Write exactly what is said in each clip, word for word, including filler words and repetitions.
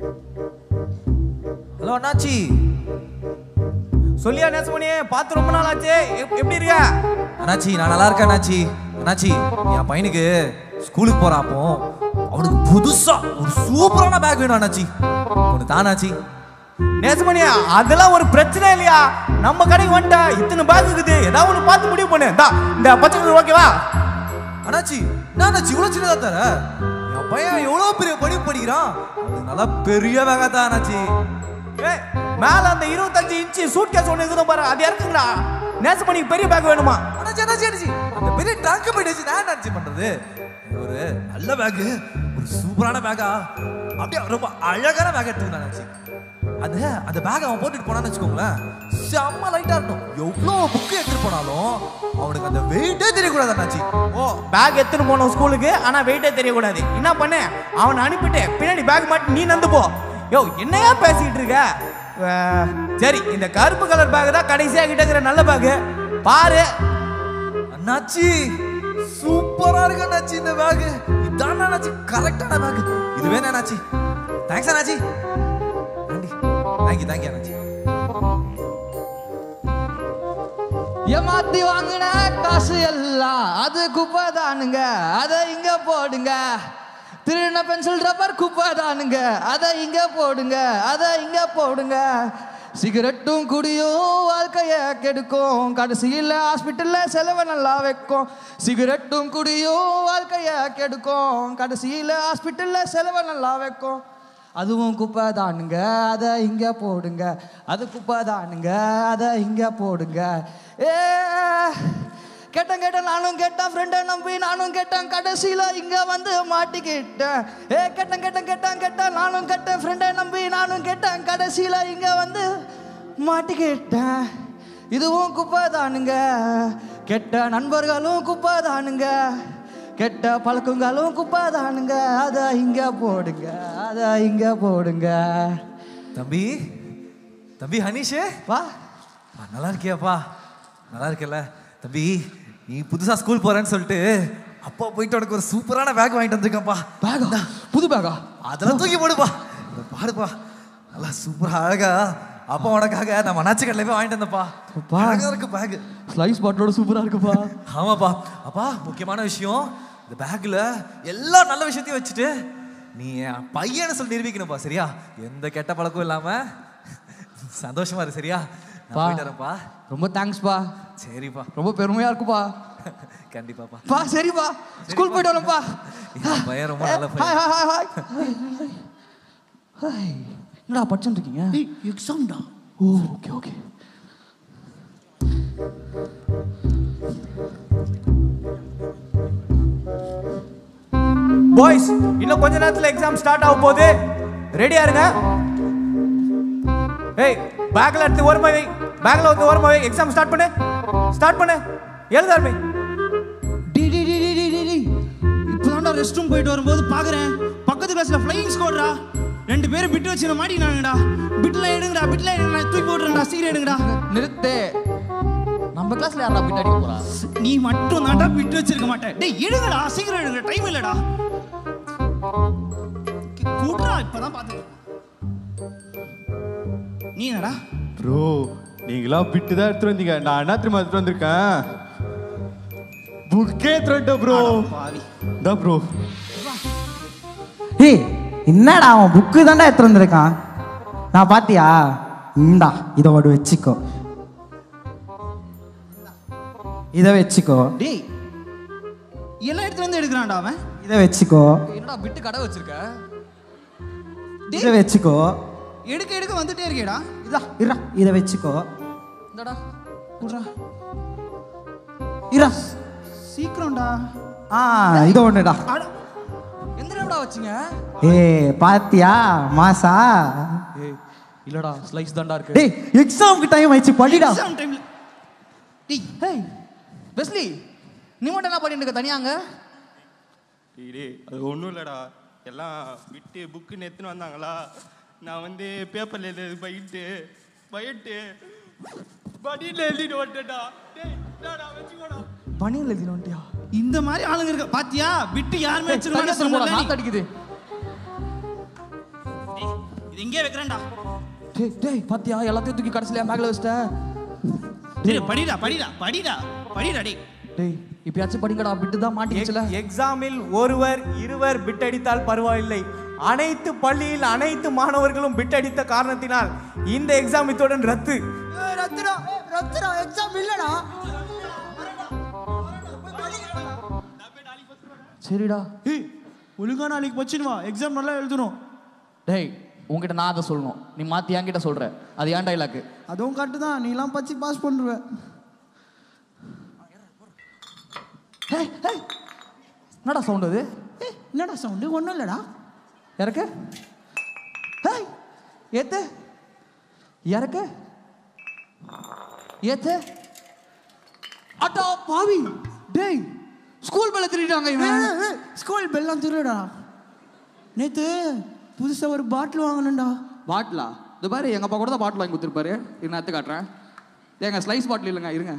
Hello அண்ணாச்சி, சொல்லியா நேசமணி, பார்த்து ரொம்ப நாள் ஆச்சு, எப்படி இருக்க? அண்ணாச்சி நான் நல்லா இருக்கேன் அண்ணாச்சி. அண்ணாச்சி என் பையனுக்கு ஸ்கூலுக்கு போறாப்போ அவனுக்கு புதுசா ஒரு சூப்பரான பேக் வேணும் அண்ணாச்சி, ஒன்று தானாச்சி. நேசமணி அதெல்லாம் ஒரு பிரச்சனை இல்லையா, நம்ம கடைக்கு வந்துட்டா இத்தனை பேக் இருக்குது, ஏதாவது ஒன்று பார்த்து முடிவு பண்ணு. இந்த பச்சை கலர் ஓகேவா? அண்ணாச்சி என்ன அண்ணாச்சி இவ்வளோ சின்னதா தர? என் பையன் எவ்வளோ பெரிய படிப்பு படிக்கிறான், அது நல்லா பெரிய பேகா தான் அண்ணாச்சி. மேல அந்த இருபத்தஞ்சு இன்ச்சு சூட் கேஸ் ஒண்ணு இருக்குது பாரு, அது இறக்குங்கடா. நேசமணிக்கு பெரிய பேக் வேணுமா? அண்ணாச்சி அண்ணாச்சி அண்ணாச்சி அந்த பெரிய ட்ரங்க் போயிடுச்சு, நான் அண்ணாச்சி பண்றது. ஒரு நல்ல பேக், ஒரு சூப்பரான பேக்கா, அப்படியே ரொம்ப அழகான பேக் எடுத்துக்கிட்டான் அண்ணாச்சி. அது அந்த பேக் அவன் போட்டுட்டு போனான்னு வச்சுக்கோங்களேன், செம்ம லைட்டா இருக்கும். எவ்வளோ புக்கு எடுத்துட்டு போனாலும் அவனுக்கு அந்த வெயிட்டே தெரியக்கூடாது அண்ணாச்சி. ஓ பேக் எடுத்துட்டு போனோம் ஸ்கூலுக்கு, ஆனா வெயிட்டே தெரியக்கூடாது. என்ன பண்ணு, அவனை அனுப்பிட்டு பின்னாடி பேக் மாட்டி நீ நந்து போ. யோ என்னையா பேசிக்கிட்டு இருக்க? சரி இந்த கருப்பு கலர் பேக் தான் கடைசியா கிட்ட இருக்கிற நல்ல பேக் பாரு. அண்ணாச்சி சூப்பரா இருக்கு அண்ணாச்சி இந்த பேக், இதான் அண்ணாச்சி கரெக்டான பேக். இது வேணா அண்ணாச்சி. தேங்க்ஸ் அண்ணாச்சி. தேங்க்யூ தேங்க்யூ அண்ணாச்சி. ஏமாத்தி வாங்கின காசு எல்லாம் அது குப்பை தானுங்க, அதை இங்க போடுங்க. திருந பென்சில் ரப்பர் குப்பை தானுங்க, அதை இங்க போடுங்க, அதை இங்க போடுங்க. சிகரெட்டும் குடியும் வாழ்க்கைய கெடுக்கும், கடைசியில் ஹாஸ்பிட்டல்ல செலவை நல்லா வைக்கும். சிகரெட்டும் குடியும் வாழ்க்கைய கெடுக்கும், கடைசியில் ஹாஸ்பிட்டல்ல செலவை நல்லா வைக்கும். அதுவும் குப்பை தானுங்க, அதை இங்க போடுங்க. அது குப்பை தானுங்க, அதை இங்க போடுங்க. ஏ கேட்டேன் கேட்டேன் நானும் கேட்டேன், ஃப்ரெண்டை நம்பி நானும் கேட்டேன், கடைசியில் இங்கே வந்து மாட்டிக்கிட்டேன். ஏ கேட்டேன் கேட்டேன் கேட்டேன் கேட்டேன் நானும் கேட்டேன், ஃப்ரெண்டை நம்பி நானும் கேட்டேன், கடைசியில் இங்கே வந்து மாட்டிக்கிட்டேன். இதுவும் குப்பை தானுங்க, கெட்ட நண்பர்களும் குப்பை தானுங்க, கெட்ட பழக்கங்களும் குப்பை தானுங்க. அதை இங்கே போடுங்க, அதை இங்கே போடுங்க. தம்பி தம்பி ஹனீஷே வா, நல்லா இருக்கியாப்பா? நல்லா இருக்கல தம்பி. நீ புதுசா ஸ்கூல் போறேன்னு சொல்லிட்டு அப்பா போயிட்டு உனக்கு ஒரு சூப்பரான பேக் வாங்கிட்டு வந்திருக்கப்பா. பேகா? புது பேகா? அதெல்லாம் தூக்கி போடுப்பா, பாருப்பா நல்லா சூப்பரா அழகா அப்பா உனக்காக நம்ம அண்ணாச்சி கடையில போய் வாங்கிட்டு வந்தப்பா. அழகா இருக்கு பேக், ஸ்லைஸ் பாட்டோட சூப்பரா இருக்குப்பா. ஆமாப்பா. அப்பா முக்கியமான விஷயம், இந்த பேக்ல எல்லா நல்ல விஷயத்தையும் வச்சுட்டு நீ பையனை சொல்லி நிரூபிக்கணும்ப்பா, சரியா? எந்த கெட்ட பழக்கம் இல்லாம சந்தோஷமா இரு, சரியா? போயிட்டுறேன்ப்பா. ரொம்ப தேங்க்ஸ்ப்பா. சரிப்பா, ரொம்ப பெருமையா இருக்குப்பா. கண்டிப்பாப்பா. பா சரிப்பா, ஸ்கூல் போயிட்டு வரேன்ப்பா. பையன் ரொம்ப நல்ல பையன். Hi hi hi hi. என்னடா படிச்சுட்டு இருக்கீங்க? ஏய் எக்ஸாம்டா. Oh okay okay. பாய்ஸ் இன்னும் கொஞ்ச நேரத்துல எக்ஸாம் ஸ்டார்ட் ஆக போகுது, ரெடியா இருங்க. ஏய் பேக்ல எடுத்து ஓரமா வை, பேக்ல வந்து ஓரமா வை. எக்ஸாம் ஸ்டார்ட் பண்ணு, ஸ்டார்ட் பண்ணு, எழுத ஆரம்பி. டி டி டி டி டி டி இப்போதான்டா ரெஸ்ட் ரூம் போயிட்டு வரும்போது பாக்குறேன், பக்கத்து கிளாஸ்ல ஃப்ளையிங் ஸ்குவாட்ரா ரெண்டு பேரும் பிட் வச்சு மாட்டினாங்கடா. பிட்ல எடுங்கடா, பிட்ல எடுங்கடா, தூக்கி போடுறேன்டா, சீக்கிரம் எடுங்கடா. நிறுத்து, நம்ம கிளாஸ்ல யாரா பிட் அடிக்க போறா? நீ மட்டும் தான்டா பிட் வச்சிருக்க மாட்டே. டேய் எடுங்கடா, சீக்கிரம் எடுங்க, டைம் இல்லடா. கூட்றா, இப்பதான் பாத்துட்டு. நீ என்னடா ப்ரோ? நீங்களா பிட்டு தான் எடுத்துட்டு வந்தீங்க, நான் என்ன திரும்ப எடுத்துட்டு வந்திருக்கேன், புக்கே எடுத்துட்டு ப்ரோ. தான் ப்ரோ. ஏய் என்னடா அவன் புக்கு தான்டா எடுத்து வந்திருக்கான், நான் பாத்தியா? இந்தா இதோட வச்சுக்கோ, இதை வச்சுக்கோ. டேய் எல்லாம் எடுத்து வந்து எடுக்கிறான்டா அவன். இதை வச்சுக்கோ. என்னடா பிட்டு கடை வச்சிருக்க? இதை வச்சுக்கோ. எடுக்க எடுக்க வந்துட்டே இருக்கேடா. இதா இரா, இதை வச்சுக்கோ. இந்தடா கூட்றா, இரா சீக்கிரம்டா. ஆ இது ஒண்ணுடா. எந்த நேரம்டா வச்சீங்க? ஏ பாத்தியா மாசா? ஏய் இல்லடா, ஸ்லைஸ் தான்டா இருக்கு. டேய் எக்ஸாம்க்கு டைம் ஆயிச்சு, படிடா. எக்ஸாம் டைம்ல டேய் ஹேய் பெஸ்லி, நீ மட்டும் என்ன பண்ணிட்டு இருக்க தனியாங்க? டேய் அது ஒன்றும் இல்லைடா, எல்லாம் விட்டு புக்குன்னு எடுத்துன்னு வந்தாங்களா, நான் வந்து பேப்பரில் எழுது பயிட்டு பயிட்டு படியில் எழுதிட்டு வந்துட்டேன்டா. டேய் வச்சுக்கோடா. பனியில் எழுதிட்டு வந்துட்டியா? இந்த மாதிரி ஆளுங்க இருக்க பாத்தியா? விட்டு யாருமே வச்சிருக்க நாக்கு அடிக்குது. இது இங்கே வைக்கிறேன்டா. டேய் டேய் பாத்தியா எல்லாத்தையும் தூக்கி கடைசில பேக்ல வச்சிட்ட. டேய் படிடா படிடா படிடா படிடா டேய். டேய் இப்பயாச்சும் படிங்கடா, பிட்டு தான் மாட்டிக்கிச்சல. எக்ஸாமில் ஒருவர் இருவர் பிட் அடித்தால் பரவாயில்லை. அனைத்து பள்ளியில் அனைத்து மாணவர்களும் பிட் அடித்த காரணத்தினால் இந்த எக்ஸாம் இத்துடன் ரத்து. ரத்துடா ரத்துடா எக்ஸாம் இல்லடா. சரிடா. ஏய் ஒழுங்கா நாளைக்கு வச்சிடு வா, எக்ஸாம் நல்லா எழுதணும். டேய் உன்கிட்ட நான் அதை சொல்லணும், நீ மாத்தி என்கிட்ட சொல்ற. அது ஏன் டைலாக்? அதுவும் கரெக்ட் தான், நீ எல்லாம் பச்சி பாஸ் பண்ணுவ. ஹேய் ஹேய் என்னடா சவுண்ட் அது? ஏய் என்னடா சவுண்டு? ஒன்றும் இல்லடா. இறக்கு. ஹேய் ஏத்து இறக்கு ஏத்து. அட்டா பாவி. டேய் ஸ்கூல் பெல்ல திருடிட்டாங்க இவன். ஸ்கூல் பெல்லாம் திருடா. நேத்து புதுசா ஒரு பாட்டில் வாங்கணும்டா. பாட்டிலா? இது பாரு எங்க அப்பா கூட தான் பாட்டில் வாங்கி கொடுத்துருப்பாரு. இது நான் எடுத்து காட்டுறேன். ஏங்க ஸ்லைஸ் பாட்டில் இல்லைங்க, இருங்க.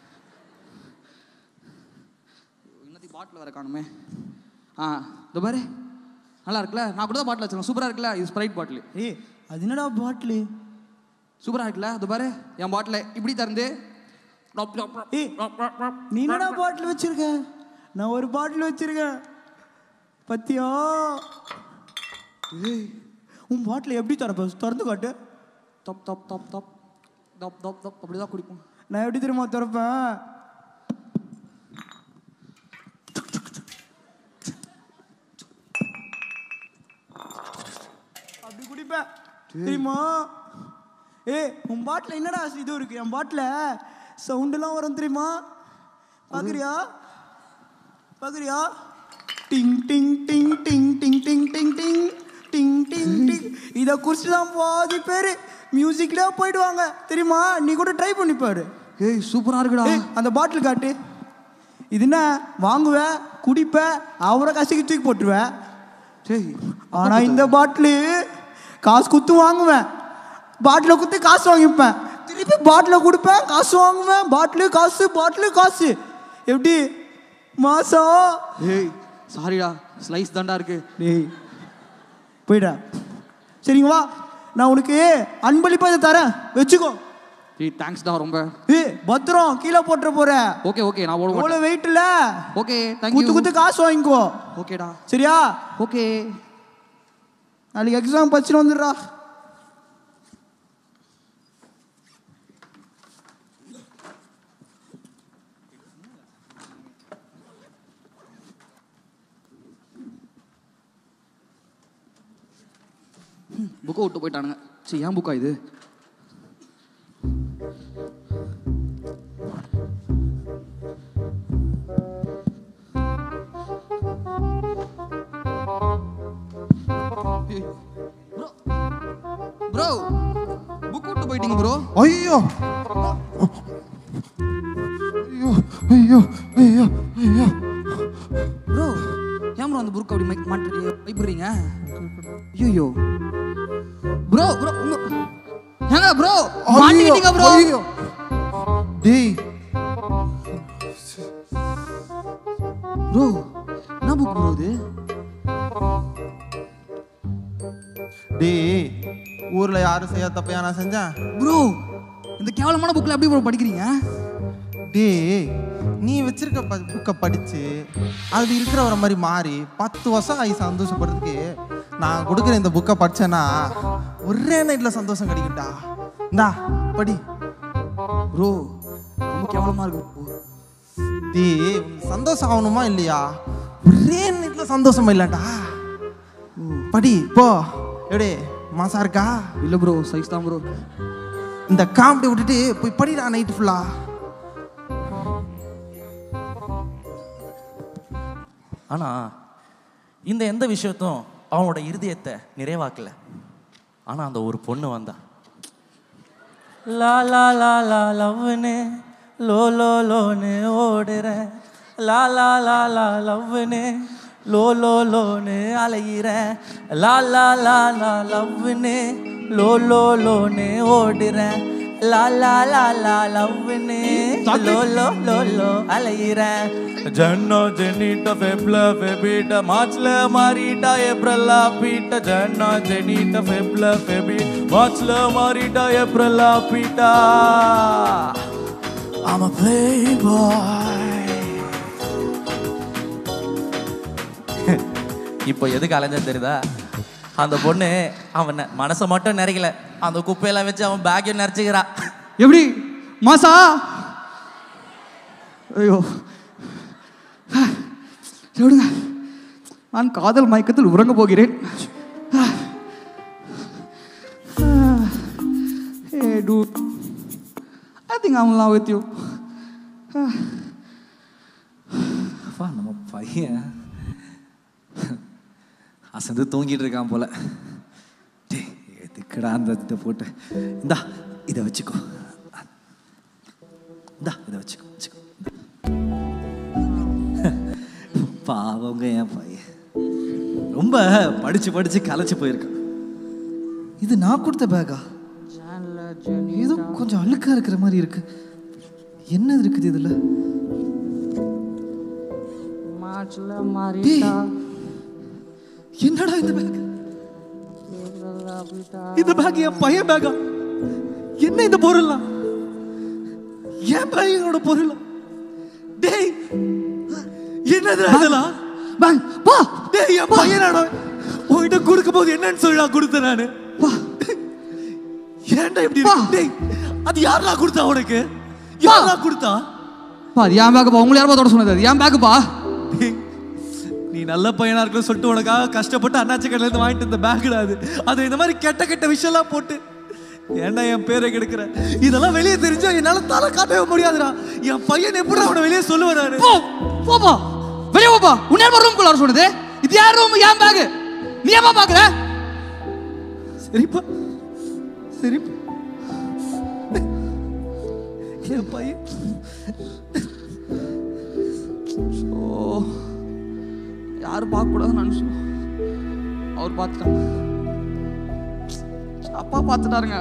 இன்னத்துக்கு பாட்டில் வர காணுமே. ஆ இது பாரு நல்லா இருக்குல்ல, நான் கூட தான் பாட்டில் வச்சிருக்கேன். சூப்பராக இருக்குல்ல, இது ஸ்ப்ரைட் பாட்டில். ஏய் அது என்னடா பாட்டில்? சூப்பராக இருக்குல்ல, இது பாரு என் பாட்டில் இப்படி திறந்து. ஏய் நீ என்னடா பாட்டில் வச்சிருக்க? நான் ஒரு பாட்டில் வச்சிருக்கேன் பத்தியா? ஏய் உன் பாட்டில் எப்படி திறப்ப? திறந்து காட்டு. தப் தப் தப் தப் தப் தப் தப் அப்படிதான் குடிப்போம். நான் எப்படி தெரியுமா திறப்பேன்? அப்படி குடிப்பேன் தெரியுமா? ஏய் உன் பாட்டில் என்னடா இது இருக்கு? என் பாட்டில் சவுண்டெல்லாம் வரும் தெரியுமா? பார்க்குறியா பார்க்குறியா? டிங் டிங் டிங் டிங் டிங் டிங் டிங் டிங் டிங் டிங் டிங். இதை குறிச்சு தான் பாதி பேர் மியூசிக்லேயே போயிடுவாங்க தெரியுமா? நீ கூட ட்ரை பண்ணிப்பாரு. ஏய் சூப்பராக இருக்குடா. அந்த பாட்டில் காட்டு. இது என்ன வாங்குவேன் குடிப்பேன், அவரை கசிக்கு தூக்கி போட்டுருவேன். சரி ஆனால் இந்த பாட்டிலு காசு குத்து வாங்குவேன், பாட்டிலை குத்து காசு வாங்கிப்பேன், திருப்பி பாட்டிலை கொடுப்பேன், காசு வாங்குவேன், பாட்டிலு காசு பாட்டிலு காசு. எப்படி மாசம்? ஏய் சாரிடா, ஸ்லைஸ் தாண்டா இருக்கு. டேய் போயிடா. சரிங்க வா, நான் உனக்கு அன்பளிப்பா இதை தரேன், வச்சுக்கோ. ஏய் தேங்க்ஸ்டா ரொம்ப. ஏய் பத்திரம் கீழே போட்டுற போற. ஓகே ஓகே நான் ஓட அவ்வளோ வெயிட் இல்லை. Okay thank you. குத்து குத்து காசு வாங்கிக்கோ. ஓகேடா சரியா? ஓகே. நாளைக்கு எக்ஸாம் படிச்சுட்டு வந்துடுறா. புக்கை விட்டு போயிட்டானுங்க. சரி ஏன் புக்கா இது? ப்ரோ புக் விட்டு போயிட்டீங்க ப்ரோ. ஐயோ ஐயோ ஐயோ ஐயோ ஐயோ ப்ரோ ஏன் ப்ரோ அந்த புக் அப்படி மாட்டி வைப்புறீங்க? ஐயோ ப்ரோ ப்ரோ உங்க ஏங்க ப்ரோ மாட்டிட்டீங்க ப்ரோ. டேய் ப்ரோ என்ன புக் ப்ரோ இது? டேய் ஊர்ல யாரும் செய்யாத தப்பையா நான் செஞ்சேன்? ப்ரோ இந்த கேவலமான புக்ல எப்படி ப்ரோ படிக்கிறீங்க? டேய் நீ வச்சிருக்க புக்கை படிச்சு அது இருக்கிறவர மாதிரி மாறி பத்து வருஷம் ஆகி சந்தோஷப்படுறதுக்கு நான் கொடுக்குற இந்த புக்கை படிச்சேன்னா ஒரே நைட்ல சந்தோஷம் கிடைக்கும்டா. இந்தா படி. ப்ரோ ரொம்ப கேவலமா இருக்கு. டேய் சந்தோஷம் ஆகணுமா இல்லையா? ஒரே நைட்ல சந்தோஷமா இல்லடா. படி போ. எப்படி மாசா இருக்கா? இல்ல ப்ரோ சைஸ் தான் ப்ரோ. இந்த காமெடி விட்டுட்டு போய் படிடா நைட்டு ஃபுல்லா. ஆனா இந்த எந்த விஷயத்தும் அவனோட இருதயத்தை நிறைவாக்கல. ஆனா அந்த ஒரு பொண்ணு வந்தா, லா லா லா லா லவ்னு லோ லோ லோன்னு ஓடுறேன், லா லா லா லா லவ்னு லோ லோ லோன்னு அலையிறேன், லா லா லா லா லவ்னு லோ லோ லோன்னு ஓடுறேன், லா லா லா லா லவ்னு லோ லோ லோ லோ அலையிறேன். ஜன்னோ ஜெனிட்ட ஃபெப்ல ஃபெபிட்ட மார்ச்ல மாறிட்டா ஏப்ரல்ல பீட்ட. ஜன்னோ ஜெனிட்ட ஃபெப்ல ஃபெபி மார்ச்ல மாறிட்டா ஏப்ரல்ல பீட்டா. I'm a playboy. இப்போ எதுக்கு அலைஞ்சது தெரியுதா? அந்த பொண்ணு அவன் மனசை மட்டும் நிறைக்கல, அந்த குப்பையெல்லாம் வச்சு அவன் பேக்கையும் நிறைச்சிக்கிறான். எப்படி மாசா? ஐயோ விடுங்க, நான் காதல் மயக்கத்தில் உறங்க போகிறேன். Hey dude, I think I'm in love with you. அப்பா நம்ம பையன் அசந்து தூங்கிட்டு இருக்கான் போல. டே எதுக்குடா அந்த இதை போட்டு, இந்தா இதை வச்சுக்கோ, இந்தா இதை வச்சுக்கோ வச்சுக்கோ. பாவங்க என் பையன் ரொம்ப படிச்சு படிச்சு கலைச்சு போயிருக்கான். இது நான் கொடுத்த பேக்கா? ஏதோ கொஞ்சம் அழுக்கா இருக்கிற மாதிரி இருக்கு. என்ன இருக்குது இதுல? என்னடா இந்த பேக்? இந்த பேக் என் பையன் பேக்கா? என்ன இந்த பொருள்லாம் என் பையனோட பொருள்? டேய் என்னது அதெல்லாம்? பா டேய் என் பையனோட உன்கிட்ட கொடுக்கும் போது என்னன்னு சொல்லி நான் கொடுத்தேன் நானு. ஏன்டா இப்படி இருக்கு? டேய் அது யாரா கொடுத்தா உனக்கு? யாரா கொடுத்தா? பா என் பேக் பா. உங்களை யாரா தொட சொன்னது? என் பேக் பா. நீ நல்ல பையனா இருக்குன்னு சொல்லிட்டு உனக்காக கஷ்டப்பட்டு அண்ணாச்சி கடையில இருந்து வாங்கிட்டு இந்த பேக்டா அது. அது இந்த மாதிரி கெட்ட கெட்ட விஷயம்லாம் போட்டு ஏன்டா என் பேரை கெடுக்கிற? இதெல்லாம் வெளியே தெரிஞ்சா என்னால தலை காட்டவே முடியாதுடா. என் பையன் எப்படி அவனை வெளியே சொல்லுவேன் நானு? போ போப்பா வெளியே போப்பா. உன்னை யார் ரூம் குள்ள சொன்னது? இது யார் ரூம்? என் பேக். நீ ஏமா பாக்குற? சரிப்பா சரிப்பா. என் பையன் ஓ யாரும் பார்க்க கூடாதுன்னு நினைச்சோம், அவர் பார்த்துட்டாங்க. அப்பா பார்த்துட்டாருங்க.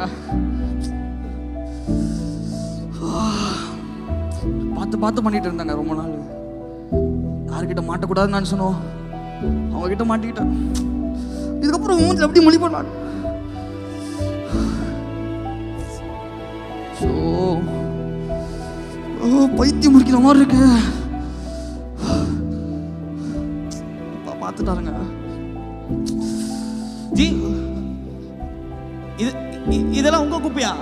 பார்த்து பார்த்து பண்ணிட்டு இருந்தாங்க ரொம்ப நாள். யாருக்கிட்ட மாட்டக்கூடாதுன்னு நினைச்சனோ அவங்க கிட்ட மாட்டிக்கிட்டேன். இதுக்கப்புறம் மூஞ்சில் எப்படி மொழி பண்ணான்? ஓ பைத்தியம் முடிக்கிற மாதிரி இருக்கு. அப்பா பார்த்துட்டாருங்க. ஜி இது இதெல்லாம் உங்க குப்பையா?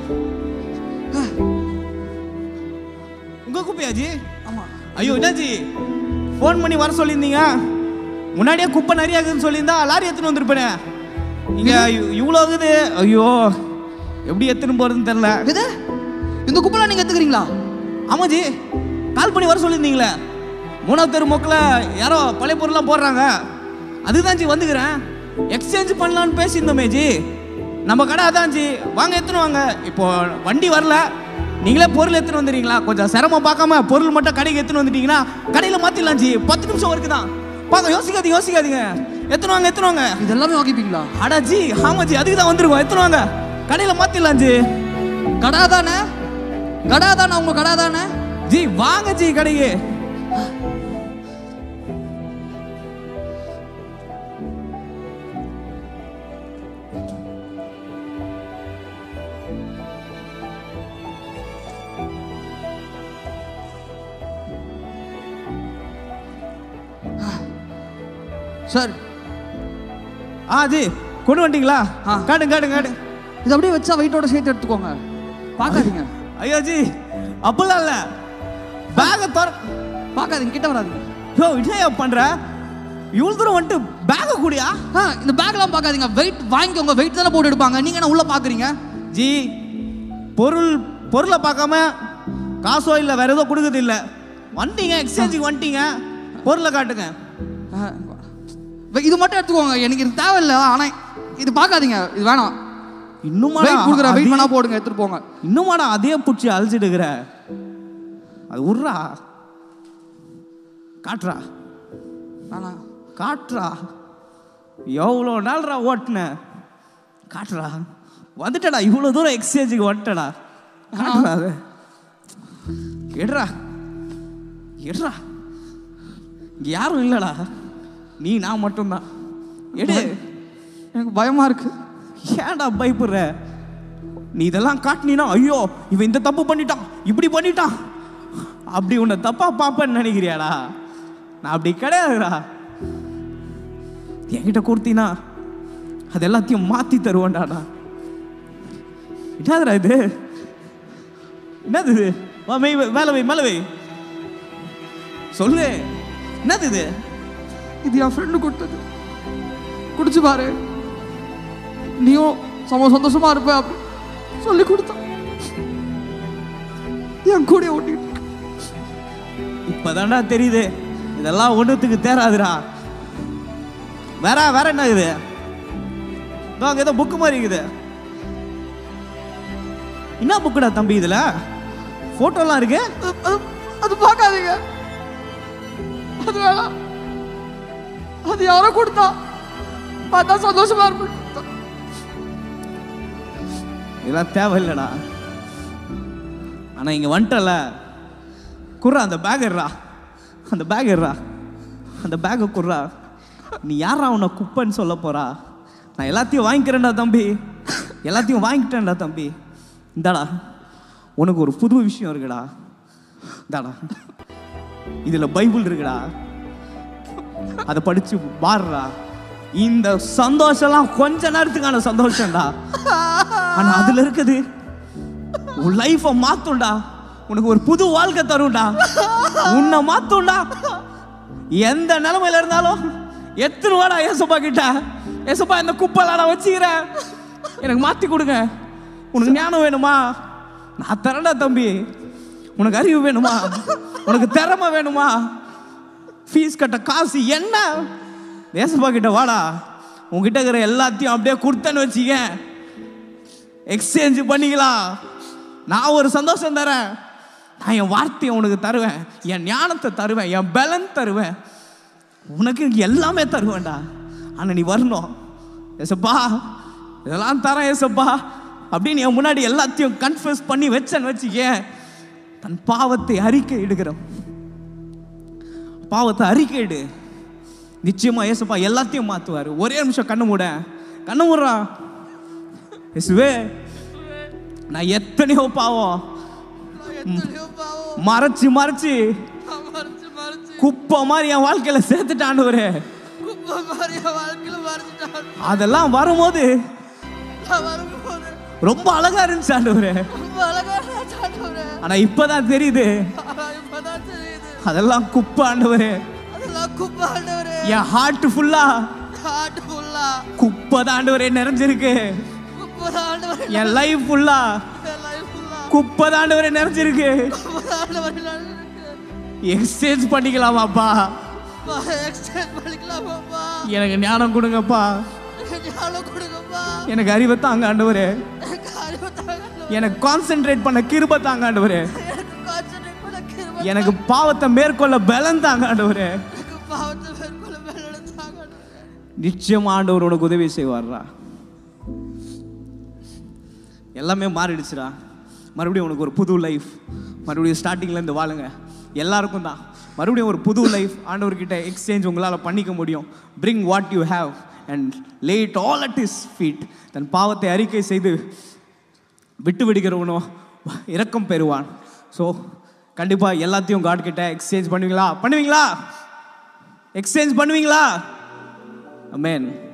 உங்க குப்பையா ஜி? ஆமா. ஐயோ என்ன ஜி ஃபோன் பண்ணி வர சொல்லியிருந்தீங்க. முன்னாடியே குப்பை நிறைய இருக்குதுன்னு சொல்லியிருந்தா லாரி எடுத்துன்னு வந்திருப்பேனே. இங்க இவ்வளோ இருக்குது. ஐயோ எப்படி எடுத்துன்னு போறதுன்னு தெரியல. இது இந்த குப்பைலாம் நீங்க எடுத்துக்கிறீங்களா? ஆமா ஜி, கால் பண்ணி வர சொல்லியிருந்தீங்களே. மூணாவது தெரு மொக்கில் யாரோ பழைய பொருள்லாம் போடுறாங்க, அதுதான் ஜி வந்துக்கிறேன். எக்ஸ்சேஞ்ச் பண்ணலான்னு பேசியிருந்தோமே ஜி. நம்ம கடை அதான் ஜி, வாங்க எடுத்துன்னு வாங்க. இப்போ வண்டி வரல, நீங்களே பொருள் எடுத்துன்னு வந்துடுறீங்களா? கொஞ்சம் சிரமம் பார்க்காம பொருள் மட்டும் கடைக்கு எடுத்துன்னு வந்துட்டீங்கன்னா கடையில் மாற்றிடலாம் ஜி. பத்து நிமிஷம் வரைக்கும் தான். பார்க்க யோசிக்காதீங்க யோசிக்காதீங்க. எத்தனை வாங்க எத்தனை வாங்க. இதெல்லாமே வாங்கிப்பீங்களா? அடா ஜி ஆமா ஜி, அதுக்கு தான் வந்துருக்கோம். எத்தனை வாங்க, கடையில் மாற்றிடலாம் ஜி. கடை தானே? கடை தானே உங்க கடை தானே ஜி? வாங்க ஜி கடைக்கு. சார். ஆ ஜி கொண்டு வந்துட்டீங்களா? காட்டு காட்டு காட்டு. இது அப்படியே வச்சா வெயிட்டோட சேர்த்து எடுத்துக்கோங்க, பார்க்காதீங்க. ஐயோ ஜி அப்பெல்லாம் இல்லை, பேக்கை தர பார்க்காதீங்க, கிட்ட வராதீங்க. யோ என்ன பண்ற? இவ்வளோ தூரம் வந்துட்டு பேக்கை கூடியா? ஆ இந்த பேக்லாம் பார்க்காதீங்க, வெயிட் வாங்கிக்கோங்க. வெயிட் தானே போட்டு எடுப்பாங்க, நீங்க என்ன உள்ள பார்க்குறீங்க? ஜி பொருள் பொருளை பார்க்காம காசோ இல்லை வேற ஏதோ கொடுக்குறது இல்லை. வந்துட்டீங்க எக்ஸ்சேஞ்சுக்கு வந்துட்டீங்க, பொருளை காட்டுங்க. இது மட்டும் எடுத்துக்கோங்க, எனக்கு இது தேவையில்லை. ஆனால் இது பார்க்காதீங்க, இது வேணாம். இன்னுமா வெயிட் கொடுக்குற, வெயிட் பண்ணா போடுங்க, எடுத்துட்டு போங்க. இன்னுமாடா அதே பிடிச்சி அழிச்சிடுகிற? அது உர்றா, காட்டுறா வேணா காட்டுறா. எவ்வளோ நாள்ரா ஓட்டுன, காட்டுறா. வந்துட்டடா, இவ்வளோ தூரம் எக்ஸ்சேஞ்சுக்கு வந்துட்டடா. காட்டுறாது எடுறா எடுறா இங்கே யாரும் இல்லைடா, நீ நான் மட்டும்தான். எடு. எனக்கு பயமா இருக்கு. ஏன்டா பயப்படுற? நீ இதெல்லாம் காட்டினா ஐயோ இவன் இந்த தப்பு பண்ணிட்டான் இப்படி பண்ணிட்டான் அப்படி உன்னை தப்பா பாப்பேன்னு நினைக்கிறியாடா? நான் அப்படி கிடையாதுடா. என்கிட்ட கொடுத்தீனா அது எல்லாத்தையும் மாத்தி தருவேன்டாடா. என்னதுடா இது? என்னது இது? வா மெய் மேல வை மேல வை சொல்லு. என்னது இது? இது என் ஃப்ரெண்டு கொடுத்தது. குடிச்சு பாரு, நீயும் சம சந்தோஷமா இருப்ப அப்படி சொல்லி கொடுத்தான். என் கூட ஓட்டிட்டு இப்பதான்டா தெரியுது இதெல்லாம் ஒண்ணுத்துக்கு தேராதுடா. வேற வேற என்ன இது? அங்க ஏதோ புக்கு மாதிரி இருக்குது. என்ன புக்குடா தம்பி இதுல? போட்டோலாம் இருக்கு. அது பார்க்காதீங்க, அது வேணாம். அது யாரோ கொடுத்தா, பார்த்தா சந்தோஷமா இருப்பேன். இதெல்லாம் தேவையில்லடா. ஆனா இங்க வந்துட்டல, குர்ரா அந்த பேக் எடுறா, அந்த பேக் எடுறா, அந்த பேக்கை குர்ரா. நீ யாரா உன்னை குப்பைன்னு சொல்ல போறா? நான் எல்லாத்தையும் வாங்கிக்கிறேன்டா தம்பி, எல்லாத்தையும் வாங்கிட்டேன்டா தம்பி. இந்தாடா உனக்கு ஒரு புது விஷயம் இருக்குடா. இந்தாடா இதுல பைபிள் இருக்குடா, அதை படிச்சு பாருடா. இந்த சந்தோஷம்லாம் கொஞ்ச நேரத்துக்கான சந்தோஷம்டா. ஆனா அதுல இருக்குது உன் லைஃப மாத்தும்டா. உனக்கு ஒரு புது வாழ்க்கை தரும்டா, உன்னை மாத்தும்டா. எந்த நிலைமையில இருந்தாலும் எத்தனை வாடா ஏசப்பா கிட்ட, ஏசப்பா இந்த குப்பைலாம் நான் வச்சுக்கிறேன், எனக்கு மாத்தி கொடுங்க. உனக்கு ஞானம் வேணுமா? நான் தரேன்டா தம்பி. உனக்கு அறிவு வேணுமா? உனக்கு திறமை வேணுமா? ஃபீஸ் கட்ட காசு என்ன? ஏசப்பா கிட்ட வாடா. உங்ககிட்ட இருக்கிற எல்லாத்தையும் அப்படியே கொடுத்தேன்னு வச்சுக்க, எக்ஸ்சேஞ்ச் பண்ணிக்கலாம். நான் ஒரு சந்தோஷம் தரேன், நான் என் வார்த்தையை உனக்கு தருவேன், என் ஞானத்தை தருவேன், என் பலன் தருவேன், உனக்கு எல்லாமே தருவேன்டா. ஆனால் நீ வரணும். ஏசப்பா இதெல்லாம் தரேன் ஏசப்பா அப்படின்னு என் முன்னாடி எல்லாத்தையும் கன்ஃபஸ் பண்ணி வச்சேன்னு வச்சுக்க, தன் பாவத்தை அறிக்கை இடுகிறோம். பாவத்தை அறிக்கையிடு, நிச்சயமா ஏசப்பா எல்லாத்தையும் மாத்துவாரு. ஒரே நிமிஷம் கண்ணு மூட, கண்ணு மூடுறா. இயேசுவே நான் எத்தனையோ பாவம் மறைச்சு மறைச்சு குப்பை மாதிரி என் வாழ்க்கையில சேர்த்துட்டான்னு, அதெல்லாம் வரும்போது ரொம்ப அழகா இருந்துச்சு ஆண்டவரே. ஆனா இப்பதான் தெரியுது அதெல்லாம் குப்பை ஆண்டவரே. என் ஹார்ட் ஃபுல்லா குப்பை தான் ஆண்டவரே நிறைஞ்சிருக்கு. என் லைஃப் ஃபுல்லா குப்பை தான் ஆண்டவரே நிறைஞ்சிருக்கு. எக்ஸ்சேஞ்ச் பண்ணிக்கலாமாப்பா? எனக்கு ஞானம் கொடுங்கப்பா, எனக்கு அறிவை தாங்க ஆண்டவரே, எனக்கு கான்சென்ட்ரேட் பண்ண கிருபை தாங்க ஆண்டவரே, எனக்கு பாவத்தை மேற்கொள்ள பலன் தாங்க ஆண்டவரே. நிச்சயமா ஆண்டவர் உனக்கு உதவி செய்வார்ரா. எல்லாமே மாறிடுச்சுடா. மறுபடியும் உனக்கு ஒரு புது லைஃப், மறுபடியும் ஸ்டார்டிங்ல இருந்து வாழுங்க. எல்லாருக்கும் தான் மறுபடியும் ஒரு புது லைஃப் ஆண்டவர்கிட்ட எக்ஸ்சேஞ்ச் உங்களால் பண்ணிக்க முடியும். Bring what you have and lay it all at his feet. தன் பாவத்தை அறிக்கை செய்து விட்டு விடுகிறவனோ இரக்கம் பெறுவான். ஸோ கண்டிப்பாக எல்லாத்தையும் காட் கிட்ட எக்ஸ்சேஞ்ச் பண்ணுவீங்களா? பண்ணுவீங்களா? எக்ஸ்சேஞ்ச் பண்ணுவீங்களா? ஆமென்.